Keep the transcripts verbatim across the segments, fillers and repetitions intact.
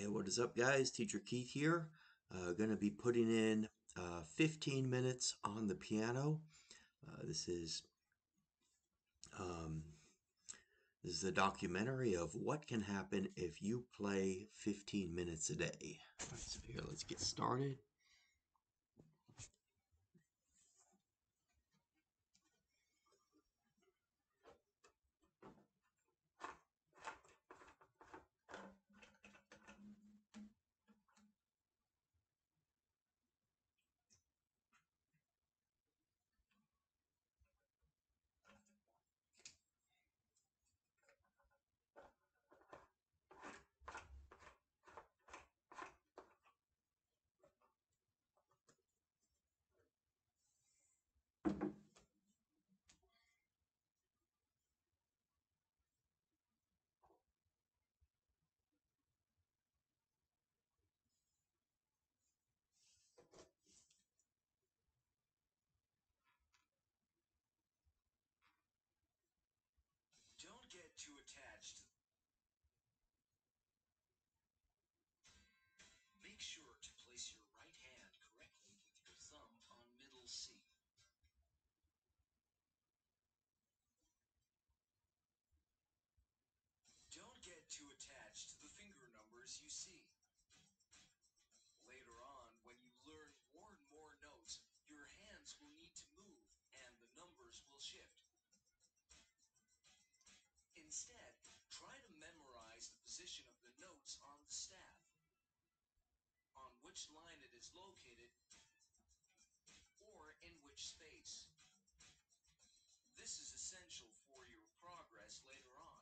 Hey, what is up, guys? Teacher Keith here. Uh, going to be putting in uh, fifteen minutes on the piano. Uh, this is um, this is a documentary of what can happen if you play fifteen minutes a day. All right, so here, let's get started. Don't get too attached. Make sure to place your right hand correctly with your thumb on middle C. Don't get too attached to the finger numbers you see. Later on, when you learn more and more notes, your hands will need to move and the numbers will shift. Instead, try to memorize the position of the notes on the staff, on which line it is located, or in which space. This is essential for your progress later on.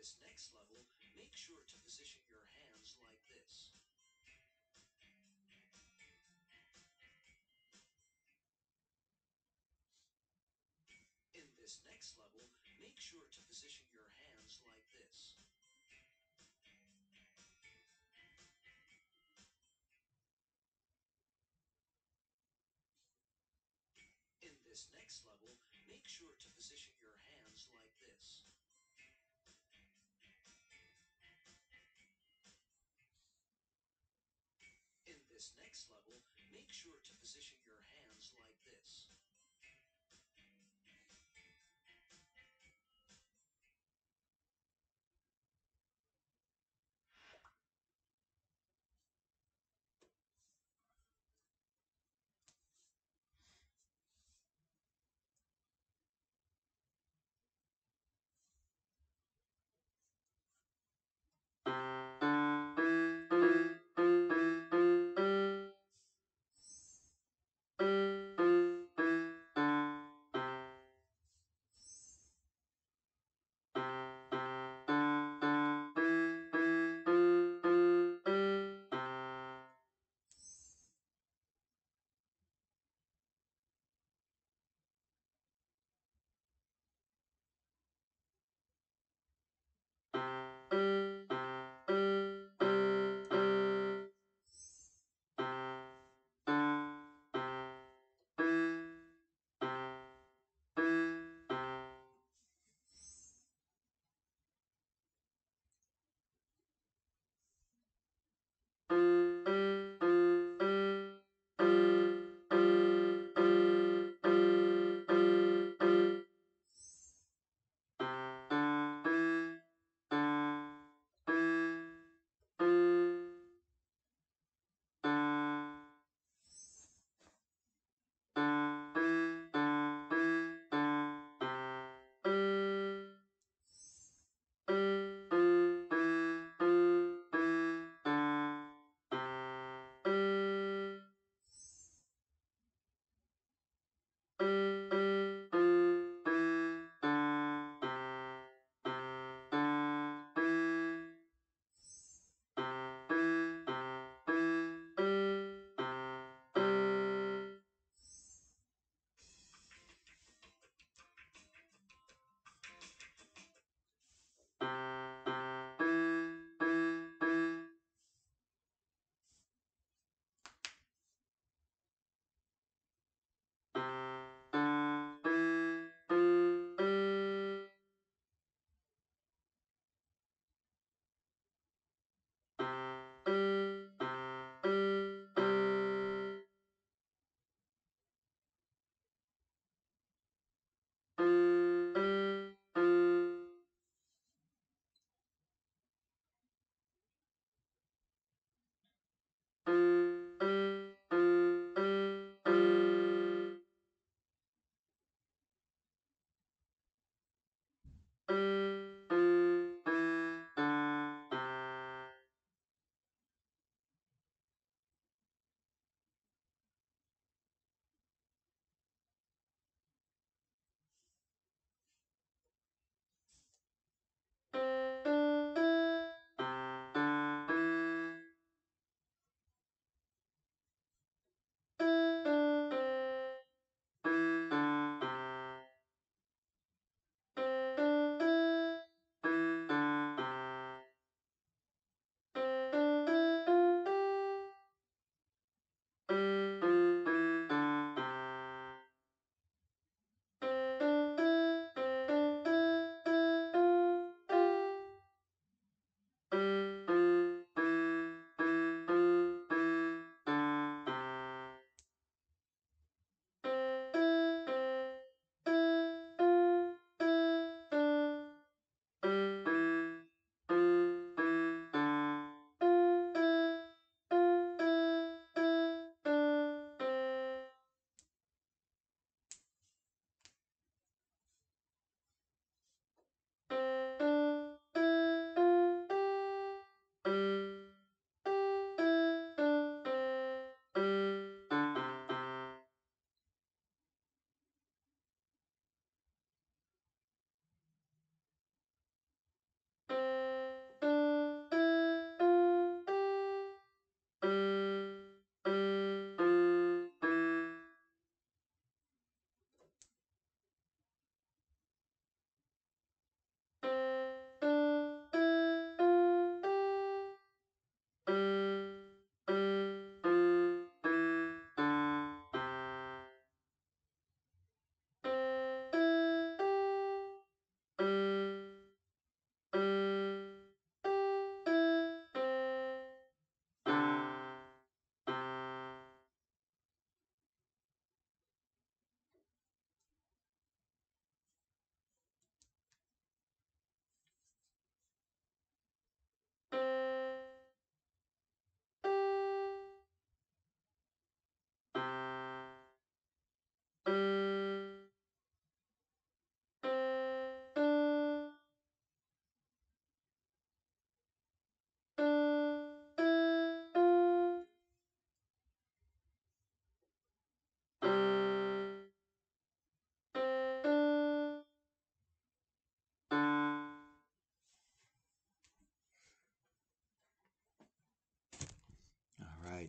this next level, make sure to position your hands like this. In this next level, make sure to position your hands like this. In this next level, make sure to position your hands like this. In this next level, make sure to position your hands like this.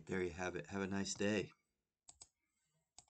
there you have it. Have a nice day.